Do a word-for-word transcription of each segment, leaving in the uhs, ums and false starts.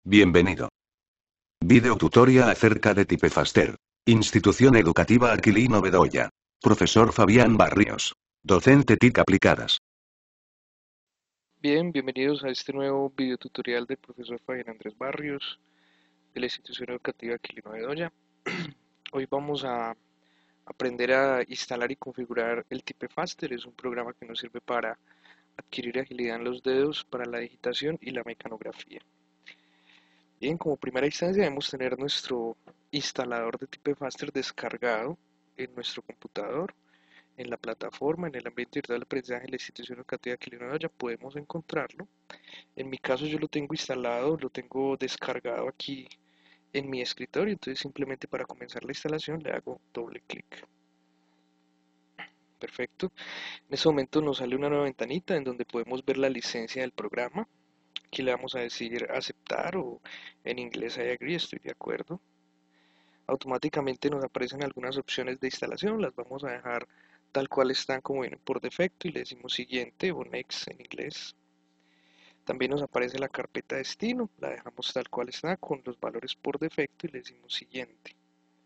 Bienvenido. Video tutorial acerca de Typefaster. Institución Educativa Aquilino Bedoya. Profesor Fabián Barrios. Docente T I C aplicadas. Bien, bienvenidos a este nuevo video tutorial del profesor Fabián Andrés Barrios de la Institución Educativa Aquilino Bedoya. Hoy vamos a aprender a instalar y configurar el Typefaster. Es un programa que nos sirve para adquirir agilidad en los dedos para la digitación y la mecanografía. Bien, como primera instancia debemos tener nuestro instalador de Typefaster descargado en nuestro computador. En la plataforma, en el ambiente virtual de aprendizaje de la Institución Educativa Aquilino Bedoya podemos encontrarlo. En mi caso yo lo tengo instalado, lo tengo descargado aquí en mi escritorio, entonces simplemente para comenzar la instalación le hago doble clic. Perfecto. En este momento nos sale una nueva ventanita en donde podemos ver la licencia del programa. Aquí le vamos a decir aceptar o en inglés I agree, estoy de acuerdo. Automáticamente nos aparecen algunas opciones de instalación, las vamos a dejar tal cual están como vienen por defecto y le decimos siguiente o next en inglés. También nos aparece la carpeta destino, la dejamos tal cual está con los valores por defecto y le decimos siguiente.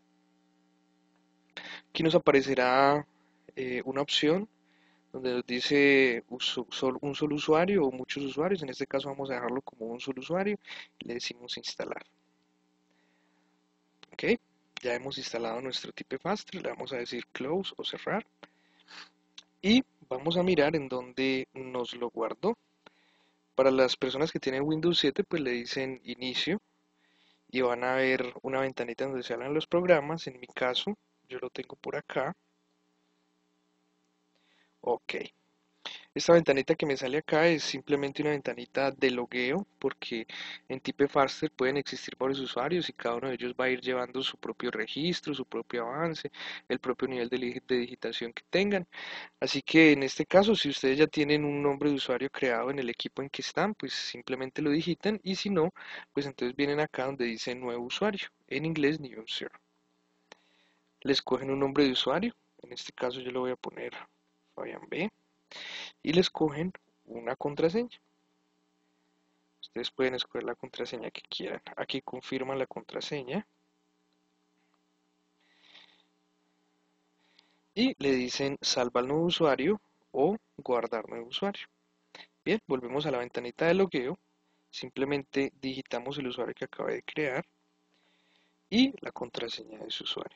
Aquí nos aparecerá eh, una opción donde nos dice un solo usuario o muchos usuarios, en este caso vamos a dejarlo como un solo usuario y le decimos instalar. Ok, ya hemos instalado nuestro Typefaster, le vamos a decir close o cerrar y vamos a mirar en donde nos lo guardó. Para las personas que tienen Windows siete pues le dicen inicio y van a ver una ventanita donde se hablan los programas. En mi caso yo lo tengo por acá. Ok, esta ventanita que me sale acá es simplemente una ventanita de logueo porque en Typefaster pueden existir varios usuarios y cada uno de ellos va a ir llevando su propio registro, su propio avance, el propio nivel de, de digitación que tengan. Así que en este caso, si ustedes ya tienen un nombre de usuario creado en el equipo en que están, pues simplemente lo digitan y si no, pues entonces vienen acá donde dice nuevo usuario, en inglés new user. Les cogen un nombre de usuario, en este caso yo le voy a poner Fabián B y les cogen una contraseña. Ustedes pueden escoger la contraseña que quieran. Aquí confirman la contraseña y le dicen salva al nuevo usuario o guardar nuevo usuario. Bien, volvemos a la ventanita de logueo. Simplemente digitamos el usuario que acabé de crear y la contraseña de su usuario.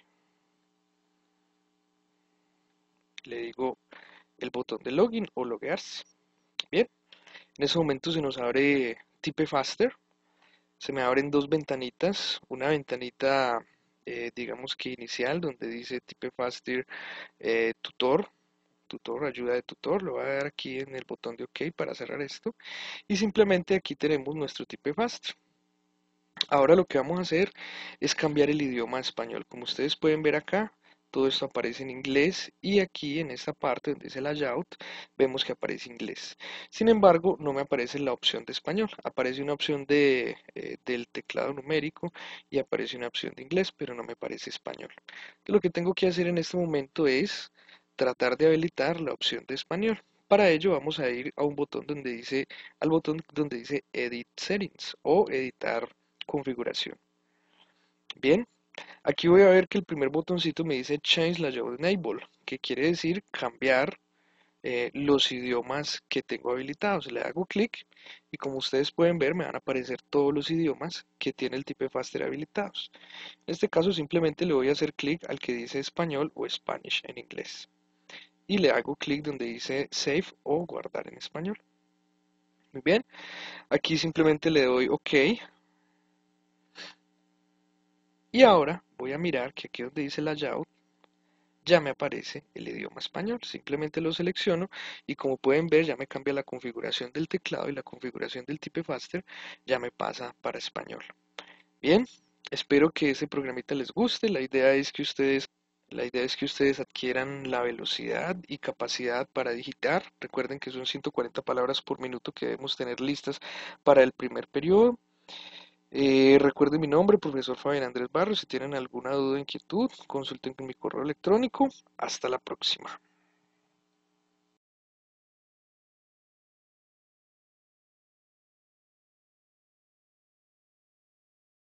Le digo el botón de login o loguearse. Bien, en ese momento se nos abre Typefaster. Se me abren dos ventanitas. Una ventanita, eh, digamos que inicial, donde dice Typefaster eh, tutor. Tutor, ayuda de tutor. Lo voy a dar aquí en el botón de OK para cerrar esto. Y simplemente aquí tenemos nuestro Typefaster. Ahora lo que vamos a hacer es cambiar el idioma a español. Como ustedes pueden ver acá, todo esto aparece en inglés y aquí en esta parte donde dice layout, vemos que aparece inglés. Sin embargo, no me aparece la opción de español. Aparece una opción de, eh, del teclado numérico y aparece una opción de inglés, pero no me aparece español. Entonces, lo que tengo que hacer en este momento es tratar de habilitar la opción de español. Para ello vamos a ir a un botón donde dice, al botón donde dice Edit Settings o editar configuración. Bien, aquí voy a ver que el primer botoncito me dice Change Layout Enable, que quiere decir cambiar eh, los idiomas que tengo habilitados. Le hago clic y como ustedes pueden ver me van a aparecer todos los idiomas que tiene el Typefaster habilitados. En este caso simplemente le voy a hacer clic al que dice español o Spanish en inglés. Y le hago clic donde dice Save o guardar en español. Muy bien, aquí simplemente le doy OK. Y ahora voy a mirar que aquí donde dice layout ya me aparece el idioma español. Simplemente lo selecciono y como pueden ver ya me cambia la configuración del teclado y la configuración del Typefaster ya me pasa para español. Bien, espero que este programita les guste. La idea es que ustedes La idea es que ustedes adquieran la velocidad y capacidad para digitar. Recuerden que son ciento cuarenta palabras por minuto que debemos tener listas para el primer periodo. Eh, recuerden mi nombre, profesor Fabián Andrés Barros. Si tienen alguna duda o inquietud, consulten con mi correo electrónico. Hasta la próxima.